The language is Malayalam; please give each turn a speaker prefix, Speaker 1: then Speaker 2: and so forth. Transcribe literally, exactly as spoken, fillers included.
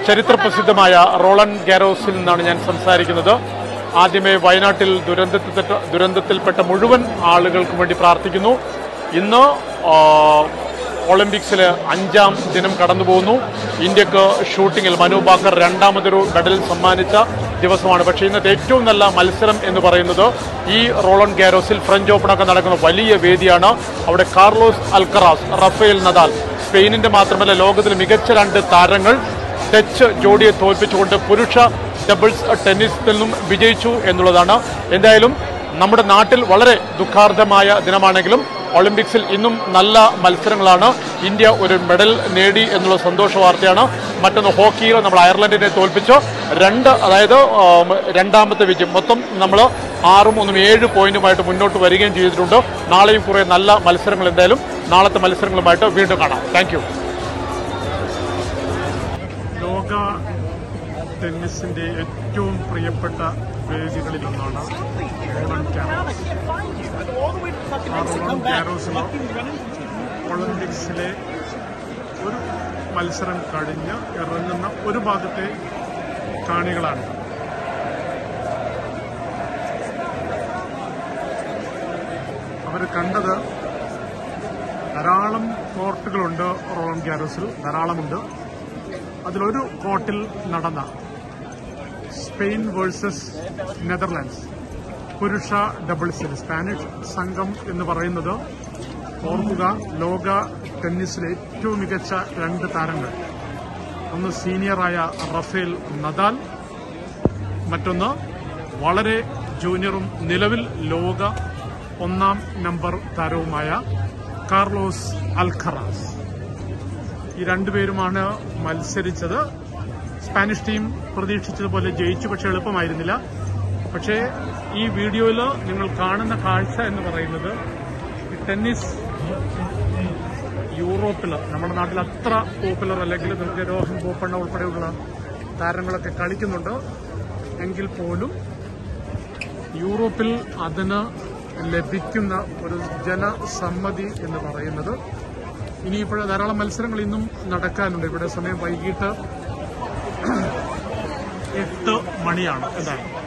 Speaker 1: ചരിത്രപ്രസിദ്ധമായ റോളൻ ഗാരോസിൽ നിന്നാണ് ഞാൻ സംസാരിക്കുന്നത്. ആദ്യമേ വയനാട്ടിൽ ദുരന്തത്തിൽ ദുരന്തത്തിൽപ്പെട്ട മുഴുവൻ ആളുകൾക്കും വേണ്ടി പ്രാർത്ഥിക്കുന്നു. ഇന്ന് ഒളിമ്പിക്സിൽ അഞ്ചാം ദിനം കടന്നു പോകുന്നു. ഇന്ത്യക്ക് ഷൂട്ടിങ്ങിൽ മനു ഭാക്കർ രണ്ടാമതൊരു മെഡൽ സമ്മാനിച്ച ദിവസമാണ്. പക്ഷേ ഇന്നത്തെ ഏറ്റവും നല്ല മത്സരം എന്ന് പറയുന്നത് ഈ റോളൻ ഗാരോസിൽ ഫ്രഞ്ച് ഓപ്പണൊക്കെ നടക്കുന്ന വലിയ വേദിയാണ്. അവിടെ കാർലോസ് അൽക്കറാസ്, റഫേൽ നദാൽ, സ്പെയിനിന്റെ മാത്രമല്ല ലോകത്തിലെ മികച്ച രണ്ട് താരങ്ങൾ ഡച്ച് ജോഡിയെ തോൽപ്പിച്ചുകൊണ്ട് പുരുഷ ഡബിൾസ് ടെന്നീസിൽ നിന്നും വിജയിച്ചു എന്നുള്ളതാണ്. എന്തായാലും നമ്മുടെ നാട്ടിൽ വളരെ ദുഃഖാർഹമായ ദിനമാണെങ്കിലും ഒളിമ്പിക്സിൽ ഇന്നും നല്ല മത്സരങ്ങളാണ്. ഇന്ത്യ ഒരു മെഡൽ നേടി എന്നുള്ള സന്തോഷ വാർത്തയാണ്. മറ്റൊന്ന് ഹോക്കിയിൽ നമ്മൾ അയർലൻഡിനെ തോൽപ്പിച്ചു രണ്ട് അതായത് രണ്ടാമത്തെ വിജയം. മൊത്തം നമ്മൾ ആറും ഒന്നും ഏഴ് പോയിന്റുമായിട്ട് മുന്നോട്ട് വരികയും ചെയ്തിട്ടുണ്ട്. നാളെയും കുറേ നല്ല മത്സരങ്ങൾ എന്തായാലും നാളത്തെ മത്സരങ്ങളുമായിട്ട് വീണ്ടും കാണാം. Thank you.
Speaker 2: ലോക ടെന്നീസിന്റെ ഏറ്റവും പ്രിയപ്പെട്ട വേദികളിലൊന്നാണ് റോളൻ ഗാരോസ്. ആ റോളൻ ഗാരോസിൽ ഒളിമ്പിക്സിലെ ഒരു മത്സരം കഴിഞ്ഞ് ഇറങ്ങുന്ന ഒരു ഭാഗത്തെ കാണികളാണ്. അവർ കണ്ടത് ധാരാളം കോർട്ടുകളുണ്ട് റോളൻ ഗാരോസിൽ, ധാരാളമുണ്ട്. അതിലൊരു കോർട്ടിൽ നടന്ന സ്പെയിൻ വേഴ്സസ് നെതർലാൻഡ്സ് പുരുഷ ഡബിൾസിൽ സ്പാനിഷ് സംഘം എന്ന് പറയുന്നത് ഓർക്കുക, ലോക ടെന്നീസിലെ ഏറ്റവും മികച്ച രണ്ട് താരങ്ങൾ. ഒന്ന് സീനിയറായ റഫേൽ നദാൽ, മറ്റൊന്ന് വളരെ ജൂനിയറും നിലവിൽ ലോക ഒന്നാം നമ്പർ താരവുമായ കാർലോസ് അൽക്കറാസ്. ഈ രണ്ടുപേരുമാണ് മത്സരിച്ചത്. സ്പാനിഷ് ടീം പ്രതീക്ഷിച്ചതുപോലെ ജയിച്ചു, പക്ഷെ എളുപ്പമായിരുന്നില്ല. പക്ഷേ ഈ വീഡിയോയിൽ നിങ്ങൾ കാണുന്ന കാഴ്ച എന്ന് പറയുന്നത് ഈ ടെന്നീസ് യൂറോപ്പിൽ, നമ്മുടെ നാട്ടിൽ അത്ര പോപ്പുലർ അല്ലെങ്കിൽ നമുക്ക് രോഹൻ ബോപ്പണ്ണ ഉൾപ്പെടെയുള്ള താരങ്ങളൊക്കെ കളിക്കുന്നുണ്ട്. എങ്കിൽ പോലും യൂറോപ്പിൽ അതിന് ലഭിക്കുന്ന ഒരു ജനസമ്മതി എന്ന് പറയുന്നത്, ഇനിയിപ്പോഴും ധാരാളം മത്സരങ്ങൾ ഇന്നും നടക്കാനുണ്ട്. ഇവിടെ സമയം വൈകിട്ട് എട്ട് മണിയാണ്. എന്താണ്